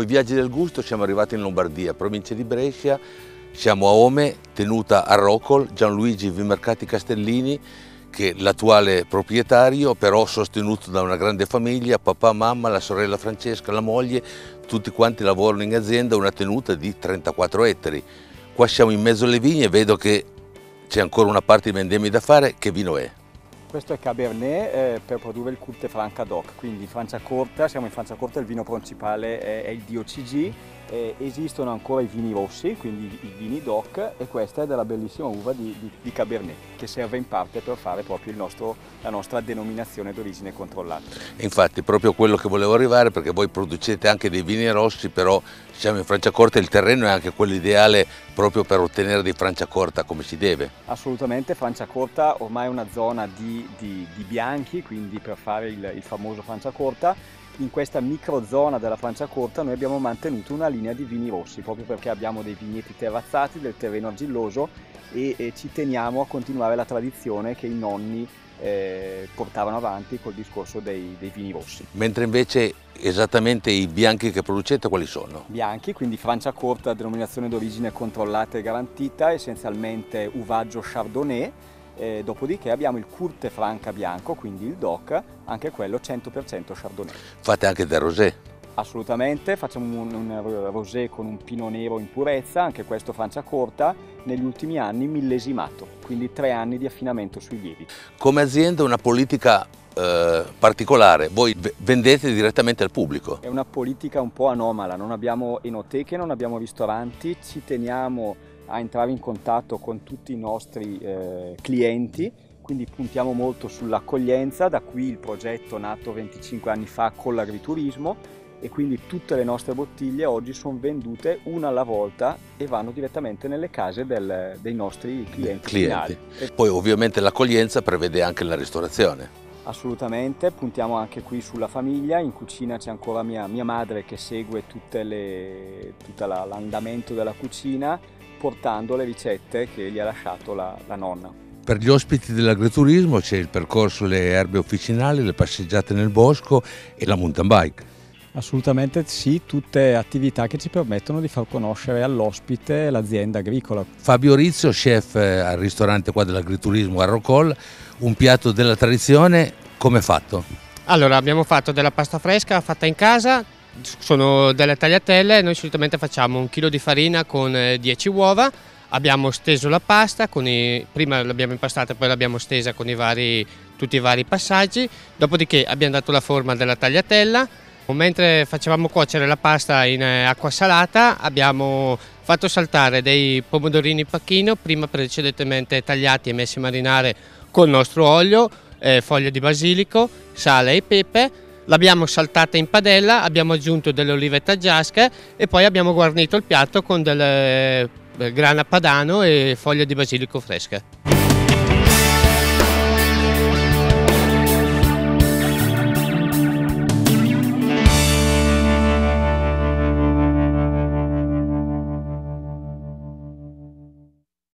i viaggi del gusto siamo arrivati in Lombardia, provincia di Brescia, siamo a Ome, tenuta a Rocol, Gianluigi Vimercati Castellini, che è l'attuale proprietario, però sostenuto da una grande famiglia, papà, mamma, la sorella Francesca, la moglie, tutti quanti lavorano in azienda, una tenuta di 34 ettari. Qua siamo in mezzo alle vigne, vedo che c'è ancora una parte di vendemmie da fare. Che vino è? Questo è Cabernet per produrre il Culte Franca DOC, quindi Franciacorta, siamo in Franciacorta, il vino principale è il DOCG, esistono ancora i vini rossi, quindi i vini DOC, e questa è della bellissima uva di Cabernet, che serve in parte per fare proprio la nostra denominazione d'origine controllata. Infatti proprio quello che volevo arrivare, perché voi producete anche dei vini rossi, però siamo in Franciacorta e il terreno è anche quello ideale proprio per ottenere dei Franciacorta come si deve. Assolutamente, Franciacorta ormai è una zona di bianchi, quindi per fare il famoso Franciacorta. In questa microzona della Franciacorta noi abbiamo mantenuto una linea di vini rossi, proprio perché abbiamo dei vigneti terrazzati, del terreno argilloso e ci teniamo a continuare la tradizione che i nonni portavano avanti col discorso dei vini rossi. Mentre invece esattamente i bianchi che producete quali sono? Bianchi, quindi Franciacorta, denominazione d'origine controllata e garantita, essenzialmente uvaggio Chardonnay. Dopodiché abbiamo il Culte Franca bianco, quindi il DOC, anche quello 100% Chardonnay. Fate anche del rosé? Assolutamente, facciamo un rosé con un pino nero in purezza, anche questo Franciacorta, negli ultimi anni millesimato, quindi 3 anni di affinamento sui lieviti. Come azienda una politica particolare, voi vendete direttamente al pubblico? È una politica un po' anomala, non abbiamo enoteche, non abbiamo ristoranti, ci teniamo a entrare in contatto con tutti i nostri clienti, quindi puntiamo molto sull'accoglienza, da qui il progetto nato 25 anni fa con l'agriturismo, e quindi tutte le nostre bottiglie oggi sono vendute una alla volta e vanno direttamente nelle case dei nostri clienti finali. Poi ovviamente l'accoglienza prevede anche la ristorazione. Assolutamente, puntiamo anche qui sulla famiglia. In cucina c'è ancora mia madre che segue tutto l'andamento della cucina, portando le ricette che gli ha lasciato la nonna. Per gli ospiti dell'agriturismo c'è il percorso Le erbe officinali, le passeggiate nel bosco e la mountain bike. Assolutamente sì, tutte attività che ci permettono di far conoscere all'ospite l'azienda agricola. Fabio Rizzo, chef al ristorante qua dell'agriturismo a Rocol, un piatto della tradizione, come è fatto? Allora, abbiamo fatto della pasta fresca fatta in casa, sono delle tagliatelle, noi solitamente facciamo 1 chilo di farina con 10 uova, abbiamo steso la pasta, prima l'abbiamo impastata e poi l'abbiamo stesa con tutti i vari passaggi, dopodiché abbiamo dato la forma della tagliatella. Mentre facevamo cuocere la pasta in acqua salata abbiamo fatto saltare dei pomodorini pacchino, prima precedentemente tagliati e messi a marinare col nostro olio, foglie di basilico, sale e pepe. L'abbiamo saltata in padella, abbiamo aggiunto delle olive taggiasche e poi abbiamo guarnito il piatto con del grana padano e foglie di basilico fresche.